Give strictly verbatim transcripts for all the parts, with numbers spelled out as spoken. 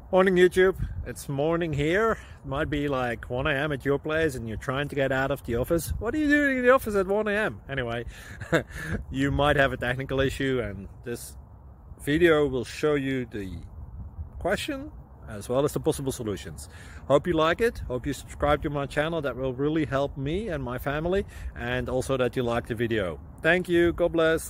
Morning YouTube, it's morning here. It might be like one A M at your place and you're trying to get out of the office. What are you doing in the office at one A M? Anyway, you might have a technical issue and this video will show you the question as well as the possible solutions. Hope you like it, hope you subscribe to my channel. That will really help me and my family, and also that you like the video. Thank you, God bless.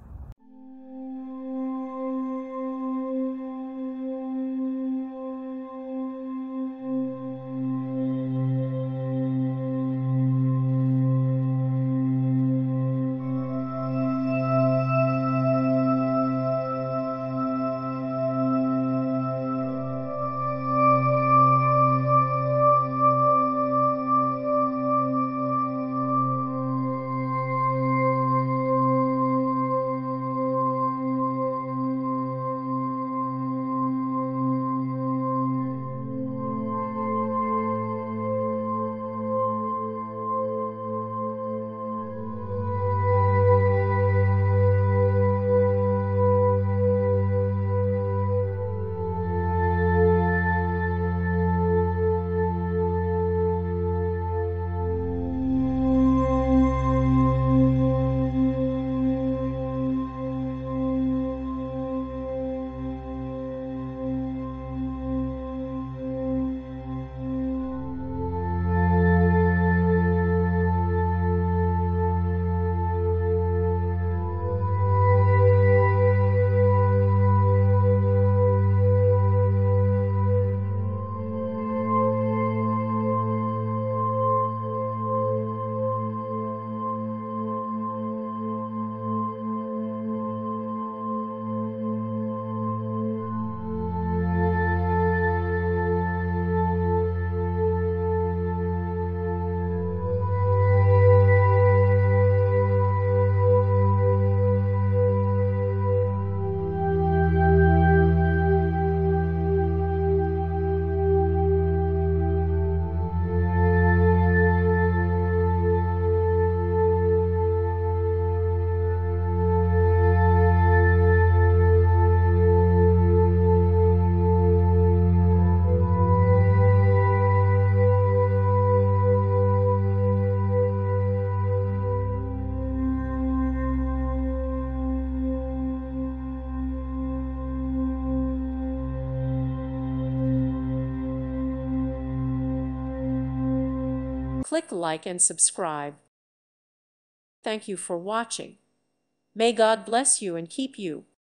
Click like and subscribe. Thank you for watching. May God bless you and keep you.